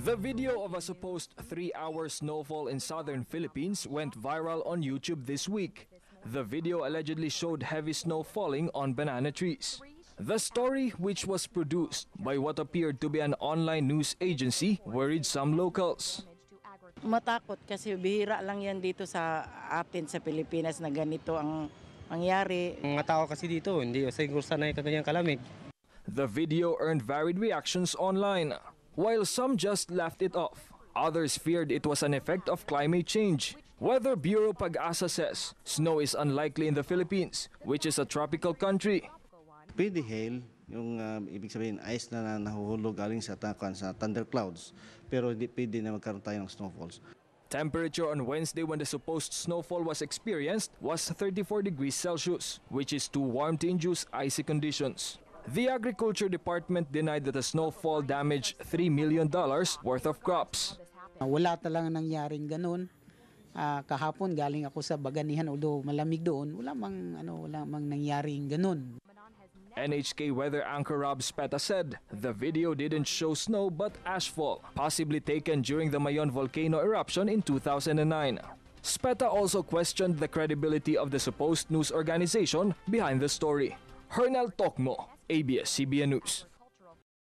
The video of a supposed 3-hour snowfall in southern Philippines went viral on YouTube this week. The video allegedly showed heavy snow falling on banana trees. The story, which was produced by what appeared to be an online news agency, worried some locals. Matakot kasi bihira lang yan dito sa atin sa Pilipinas na ganito ang mangyari. Mga tao kasi dito, hindi siguro sanay kaganyang kalamig. The video earned varied reactions online. While some just laughed it off, others feared it was an effect of climate change. Weather Bureau Pag-asa says snow is unlikely in the Philippines, which is a tropical country. Pwede hail, yung ibig sabihin ice na nahuhulog galing sa thunderclouds, pero hindi pwede na magkaroon tayo ng snowfalls. Temperature on Wednesday when the supposed snowfall was experienced was 34 degrees Celsius, which is too warm to induce icy conditions. The Agriculture Department denied that the snowfall damaged $3 million worth of crops. Wala talaga nangyaring ganun. Kahapon galing ako sa Baganihan, although malamig doon, wala mang nangyaring ganun. NHK weather anchor Rob Speta said the video didn't show snow but ashfall, possibly taken during the Mayon volcano eruption in 2009. Speta also questioned the credibility of the supposed news organization behind the story. Hernel Tokmo, ABS-CBN News.